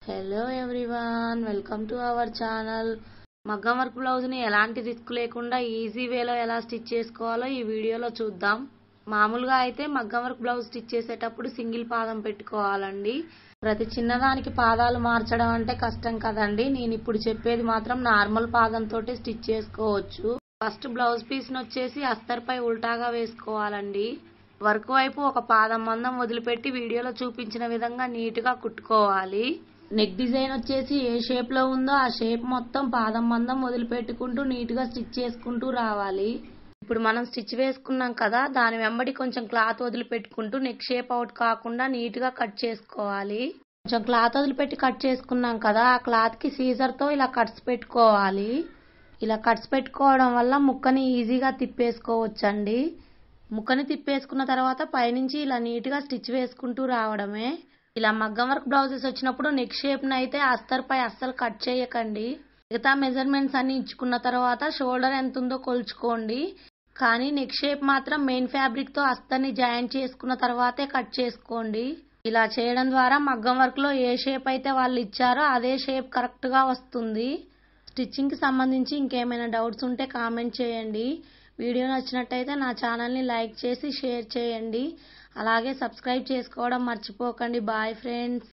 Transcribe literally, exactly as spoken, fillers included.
Hello everyone, welcome to our channel. మగ్గం work బ్లౌజ్ని ఎలాంటి రిస్క్ లేకుండా ఈజీ వేలో ఎలా స్టిచ్ చేసుకోవాలో ఈ వీడియోలో చూద్దాం. మామూలుగా అయితే మగ్గం వర్క్ బ్లౌజ్ స్టిచ్ చేసేటప్పుడు సింగిల్ పాదం పెట్టుకోవాలండి. ప్రతి చిన్నదానికి పాదాలు మార్చడం అంటే కష్టం కదండి. నేను ఇప్పుడు చెప్పేది మాత్రం నార్మల్ పాదంతో స్టిచ్ చేసుకోవచ్చు. ఫస్ట్ బ్లౌజ్ పీస్ని వచ్చేసి అస్తర్పై ఉల్టాగా వేసుకోవాలండి. వర్క్ వైపు ఒక పాదం మందం వదిలిపెట్టి వీడియోలో చూపించిన విధంగా నీట్గా కుట్టుకోవాలి. నెక్ డిజైన్ వచ్చేసి ఏ షేప్ లో ఉందో ఆ షేప్ మొత్తం పాదం మందం వదిలిపెట్టుకుంటూ నీట్ గా స్టిచ్ చేసుకుంటూ రావాలి. ఇప్పుడు మనం స్టిచ్ వేసుకున్నాం కదా, దాని వెంబడి కొంచెం క్లాత్ వదిలిపెట్టుకుంటూ నెక్ షేప్ అవుట్ కాకుండా నీట్ గా కట్ చేసుకోవాలి. కొంచెం క్లాత్ వదిలిపెట్టి కట్ చేసుకున్నాం కదా, ఆ క్లాత్ కి సీజర్ తో ఇలా కట్స్ పెట్టుకోవాలి. ఇలా కట్స్ పెట్టుకోవడం వల్ల ముక్కని ఈజీగా తిప్పేసుకోవచ్చండి. ముక్కని తిప్పేసుకున్న తర్వాత పైనుంచి ఇలా నీట్ గా స్టిచ్ వేసుకుంటూ రావడమే. ఇలా మగ్గం వర్క్ బ్లౌజెస్ వచ్చినప్పుడు నెక్ షేప్ ని అయితే అస్తర్ పై అస్సలు కట్ చేయకండి. మిగతా మెజర్మెంట్స్ అన్ని ఇచ్చుకున్న తర్వాత షోల్డర్ ఎంత ఉందో కొలుచుకోండి. కానీ నెక్ షేప్ మాత్రం మెయిన్ ఫ్యాబ్రిక్ తో అస్తర్ ని జాయింట్ చేసుకున్న తర్వాతే కట్ చేసుకోండి. ఇలా చేయడం ద్వారా మగ్గం వర్క్ లో ఏ షేప్ అయితే వాళ్ళు ఇచ్చారో అదే షేప్ కరెక్ట్ గా వస్తుంది. స్టిచ్చింగ్ కి సంబంధించి ఇంకేమైనా డౌట్స్ ఉంటే కామెంట్ చేయండి. వీడియో నచ్చినట్టయితే నా ఛానల్ని లైక్ చేసి షేర్ చేయండి. అలాగే సబ్స్క్రైబ్ చేసుకోవడం మర్చిపోకండి. Bye friends.